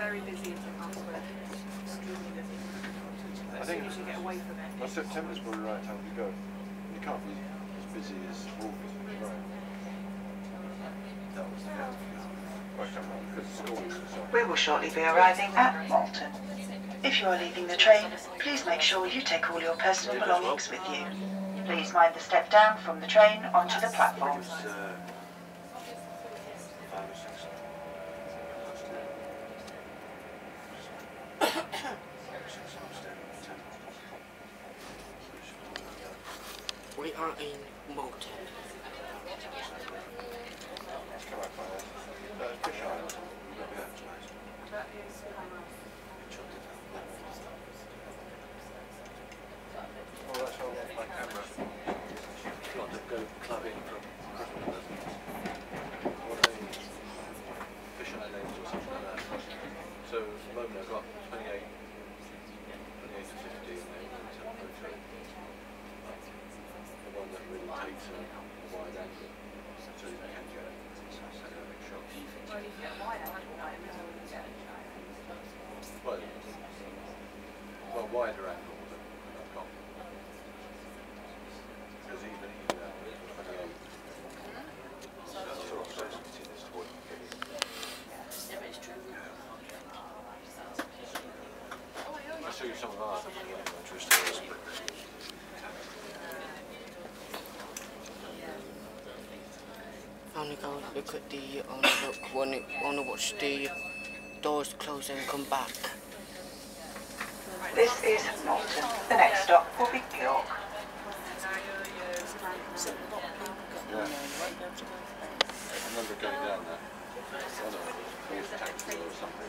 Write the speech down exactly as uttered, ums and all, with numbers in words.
very busy until elsewhere. Extremely busy. But as soon as you get away from it. Well, September's probably the right time to go. You can't be as busy as August, right? That was the We will shortly be arriving at Malton. If you are leaving the train, please make sure you take all your personal belongings with you. Please mind the step down from the train onto the platform. We are in Malton. Well, wider angle than I've got. Because even even at twenty-eight, that's sort of sensitive as to what you get in. I'll show you some of ours if you get interested. I want to go look at the, I want to look, want to, want to watch the doors close and come back. This is Malton. The next stop will be York. Yeah. I remember going down there. I don't know, taxi or something.